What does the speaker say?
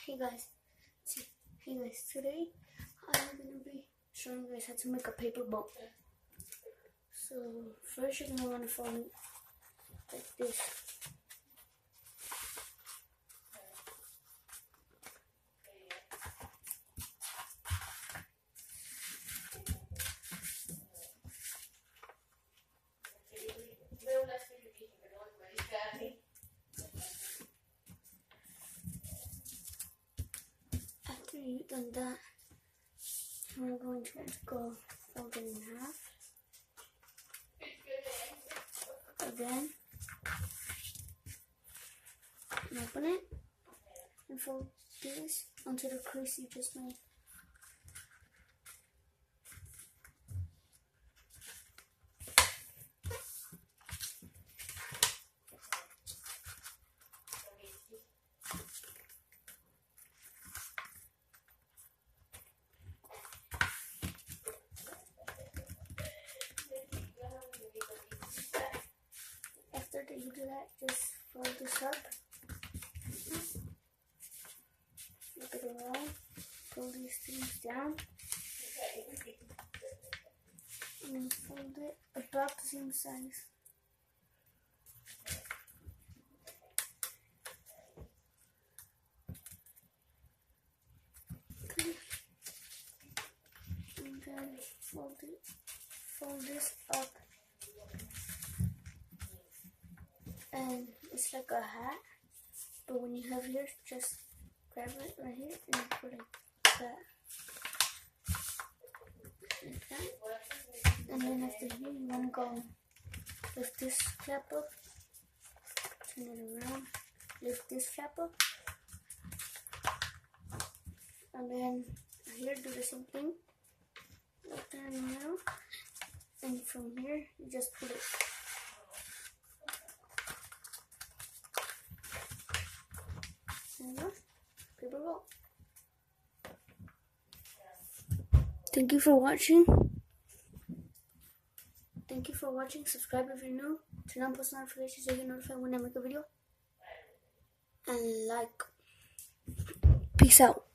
Hey guys, today I'm gonna be showing you guys how to make a paper boat. So first you're gonna want to fold it like this. After you've done that, we're going to go fold it in half. Again, and open it and fold this onto the crease you just made. After you do that, just fold this up, flip it around, pull these things down, and then fold it about the same size. Okay. And then fold this up. And it's like a hat, but when you have yours, just grab it right here and put it like that. Like that. And then after here, you want to go lift this flap up, turn it around, lift this flap up, and then here do the same thing, turn it around, and from here, you just put it. Paper boat. Thank you for watching. Subscribe if you're new. Turn on post notifications so you get notified when I make a video. And like. Peace out.